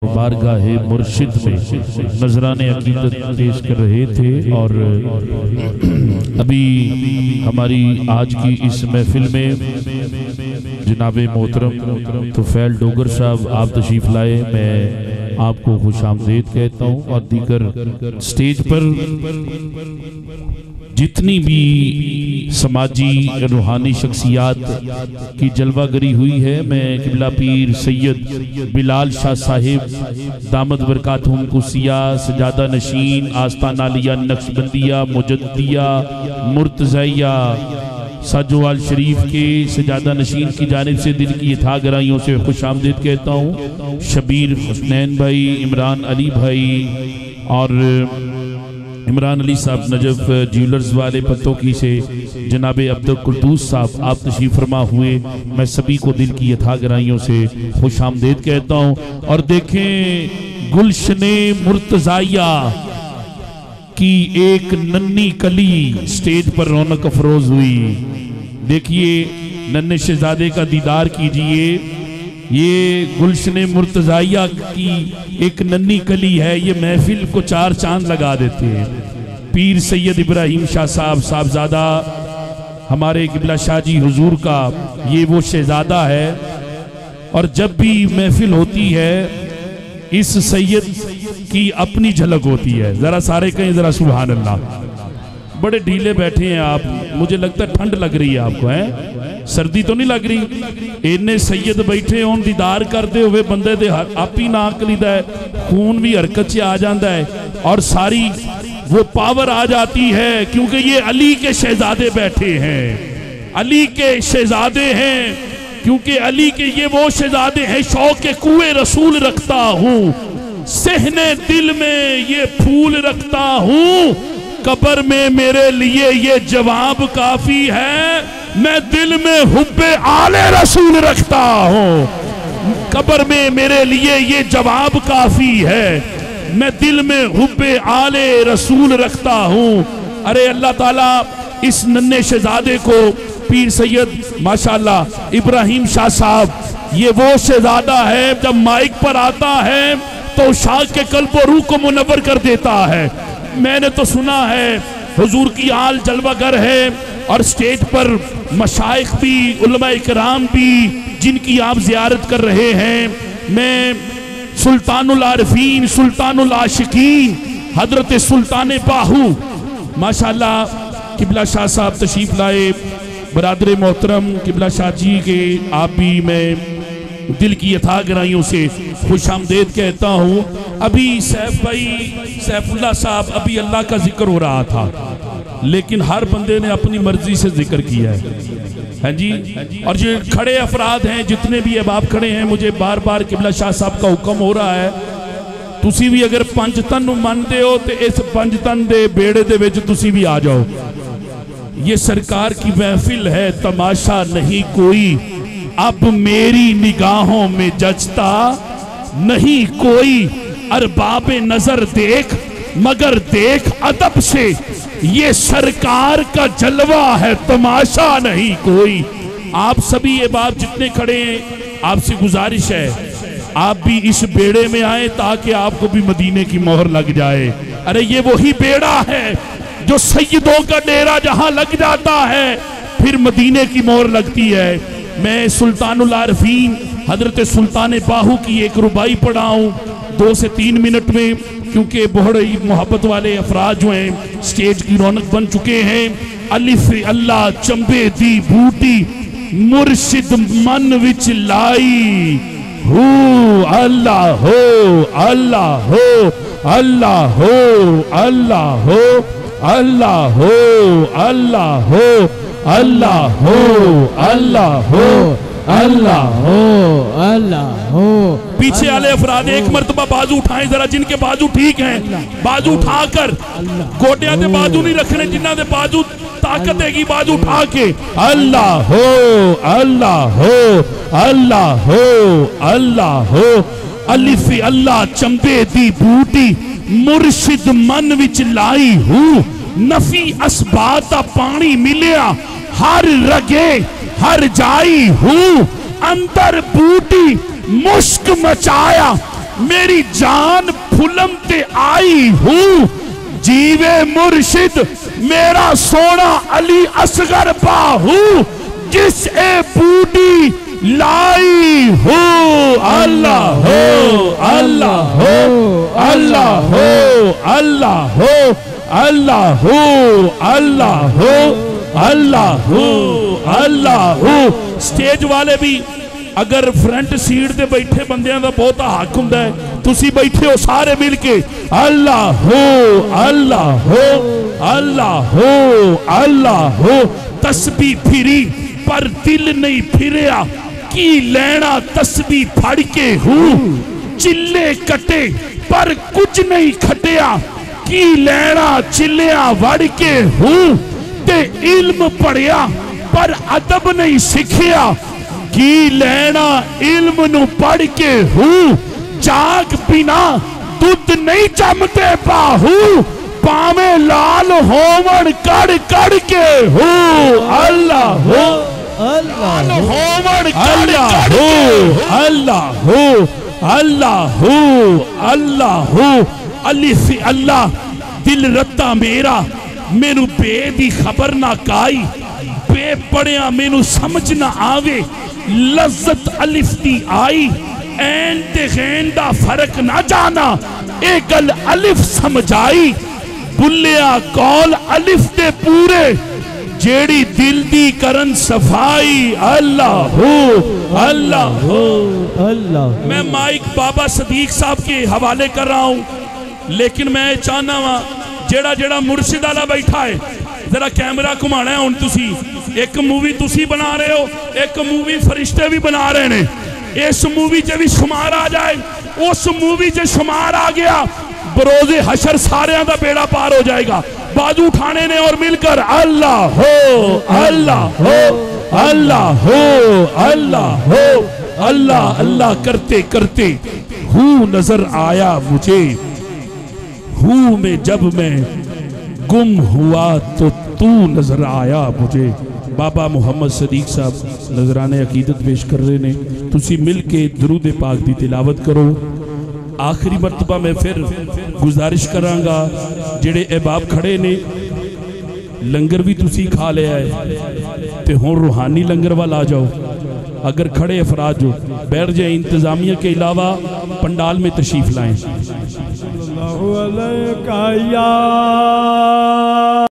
बारगाह मुर्शिद में नजराने अकीदत पेश कर रहे थे। और अभी हमारी आज की इस महफिल में जनाब मोहतरम तुफैल डोगर साहब आप तशरीफ लाए, मैं आपको खुशामदीद कहता हूँ। और दीगर स्टेज पर जितनी भी समाजी रूहानी शख्सियात की जलवागरी हुई है, मैं किबला पीर सैयद बिलाल शाह साहिब दामद बरकातहुम कुसिया सजादा नशीन आस्ताना लिया नक्शबंदिया मुजद्दिया मुर्तज़ाइया साजोवाल शरीफ के सजादा नशीन की जानिब से दिल की यथा गहराइयों से खुशामदीद कहता हूँ। शबीर हुसनैन भाई, इमरान अली भाई और इमरान अली साहब नजफ ज्वेलर्स वाले पत्तों की से जनाब अब्दुल कुद्दूस साहब आप तशरीफ फरमा हुए, मैं सभी को दिल की यथा गहराइयों से खुशामदीद कहता हूँ। और देखें गुलशने मुर्तज़ाइया की एक नन्ही कली स्टेज पर रौनक अफरोज हुई। देखिए नन्हे शहजादे का दीदार कीजिए, ये गुलशने मुर्तज़ाइया की एक नन्ही कली है, ये महफिल को चार चांद लगा देते हैं। पीर सैयद इब्राहिम शाह साहब साहबजादा हमारे किबला शाह जी हुजूर का ये वो शहजादा है। और जब भी महफिल होती है इस सैयद की अपनी झलक होती है। जरा सारे कहें जरा सुभान अल्लाह। बड़े ढीले बैठे हैं आप, मुझे लगता है ठंड लग रही है आपको, है सर्दी तो नहीं लग रही। इन्ने सैयद बैठे होन दीदार करते हुए बंदे दे आप ही नाक लीदा है, खून भी हरकत से आ जाता है और सारी वो पावर आ जाती है, क्योंकि ये अली के शहजादे बैठे हैं, अली के शहजादे हैं। क्योंकि अली के ये वो शहजादे हैं, शौक के कुएं रसूल रखता हूँ, सहने दिल में ये फूल रखता हूँ, कब्र में मेरे लिए ये जवाब काफी है, मैं दिल में हुब्बे आले रसूल रखता हूँ। कब्र में मेरे लिए ये जवाब काफी है, मैं दिल में हुब्बे आले रसूल रखता हूँ। अरे अल्लाह ताला इस नन्हे शहजादे को पीर सैयद माशाअल्लाह इब्राहिम शाह साहब, ये वो शहजादा है जब माइक पर आता है तो शाह के कल्ब और रूह को मुनव्वर कर देता है। मैंने तो सुना है हुजूर की आल जलवागर है और स्टेज पर मशाइख भी उलमा इकराम भी जिनकी आप जियारत कर रहे हैं। मैं सुल्तानुल आरिफीन सुल्तानुल आशिकीन हजरत सुल्तान बाहू माशाअल्लाह किबला शाह साहब तशरीफ लाए, बरादर मोहतरम किबला शाह जी के आप भी मैं दिल की यथा गहराइयों से खुशामदीद कहता हूँ। अभी सैफ भाई सैफुल्लाह साहब, अभी अल्लाह का जिक्र हो रहा था, लेकिन हर बंदे ने अपनी मर्जी से जिक्र किया है जी। और जो खड़े अफराद हैं, जितने भी अहबाब खड़े हैं, मुझे बार बार किबला शाह साहब का हुक्म हो रहा है, तुसी भी अगर पंज तन मानते हो तो इस पंज तन दे बेड़े दे विच तुसी भी आ जाओ। ये सरकार की महफिल है, तमाशा नहीं कोई, अब मेरी निगाहों में जचता नहीं कोई, अरबाबे नजर देख मगर देख अदब से, ये सरकार का जलवा है, तमाशा नहीं कोई। आप सभी ये बात जितने खड़े हैं, आपसे गुजारिश है आप भी इस बेड़े में आए ताकि आपको भी मदीने की मोहर लग जाए। अरे ये वही बेड़ा है जो सैयदों का डेरा जहां लग जाता है फिर मदीने की मोहर लगती है। मैं सुल्तानुल आरिफीन हजरत सुल्तान बाहू की एक रुबाई पढ़ाऊं 2 से 3 मिनट में, क्योंकि बहुत ही मोहब्बत वाले अफराद जो हैं स्टेज की रौनक बन चुके हैं। अलिफ अल्लाह चंबे दी बूटी मुर्शिद मन विच लाई, हो अल्लाह हो अल्लाह हो अल्लाह हो अल्लाह हो अल्लाह हो अल्लाह हो अल्लाह हो अल्लाह हो अल्लाह हो अल्लाह हो। पीछे वाले अफराद एक मर्तबा बाजू उठाएं जरा, जिनके बाजू ठीक हैं बाजू उठाकर, गोटियां दे बाजू नहीं रखने, जिन्हां दे बाजू ताकत हैगी बाजू उठा के अल्लाह हो अल्लाह हो अल्लाह हो अल्लाह हो। अलिफ अल्लाह चंबे दी बूटी मुर्शिद मन विच लाई हूँ, नफी असबात दा पानी मिलिया हर रगे हर जाई हूँ, अंदर बूटी मुश्क मचाया मेरी जान फुलम ते आई हूँ, जीवे मुर्शिद मेरा सोना अली असगर बाहू, जिस ए बूटी लाई हो। अल्लाह हो अल्लाह हो अल्लाह हो अल्लाह हो अल्लाह हो अल्लाह हो अल्लाह हो अल्लाह हो। स्टेज वाले भी अगर फ्रंट सीट ते बैठे बंदियां दा बहुत हक हुंदा है, तुसी बैठे हो सारे मिल के अल्लाह हो अल्लाह हो अल्लाह हो अल्लाह हो। तस्बीह फिरी पर दिल नहीं फिरिया, की लेना तस्बीह फड़ के हूँ, चिल्ले कटे पर कुछ नहीं खटिया, की लेना चिल्लिया वड़ के हूँ, ते इल्म पढ़िया पर अदब नहीं सीखिया, की लेना इल्म नू पढ़ के हूँ, जाग बिना दुध नहीं जमते बाहू, पावे लाल होवन कड़ कड़ के हूँ। अल्लाह हो अल्लाह होवन अल्लाह हो अल्लाह हो अल्लाह हो अल्लाह हो। अलिफ अल्लाह दिल रत्ता मेरा, मेनू बे दी खबर ना काई, बे पढ़िया मेनू समझ ना आवे, लज्जत अलिफ दी आई, ऐन ते गैन दा फर्क ना जाना, ए गल अलिफ समझाई, बुलिया कौल अलिफ दे पूरे, जेड़ी दिल दी करन सफाई। अल्लाह हो अल्लाह हो अल्लाह। मैं माइक बाबा सदीक साहब के हवाले कर रहा हूँ, लेकिन मैं चाहना वा जेड़ा जेड़ा मुर्शिद आला बैठा है, जरा कैमरा घुमाना है। हुण तुसी एक मूवी तुसी बना रहे हो, एक मूवी फरिश्ते भी बना रहे ने, इस मूवी च भी शुमार आ जाए, उस मूवी च शुमार आ गया, बरोजे हशर सारे दा बेड़ा पार हो जाएगा। बाजू उठाने ने और मिलकर अल्लाह हो अल्लाह हो अल्लाह हो अल्लाह हो अल्लाह अल्लाह करते करते हूँ नजर आया मुझे, हूँ में जब मैं गुम हुआ तो तू नजर आया मुझे। बाबा मोहम्मद सदीक साहब नजराने अकीदत पेश कर रहे ने, तुसी मिल के दरूद पाक दी तिलावत करो। आखिरी मरतबा मैं फिर गुजारिश करांगा, जेड़े अहबाब खड़े ने, लंगर भी तुसी खा लिया है ते हुण रूहानी लंगर वाल आ जाओ। अगर खड़े अफराद जो बैठ जाए, इंतजामिया के अलावा पंडाल में तशरीफ लाएं।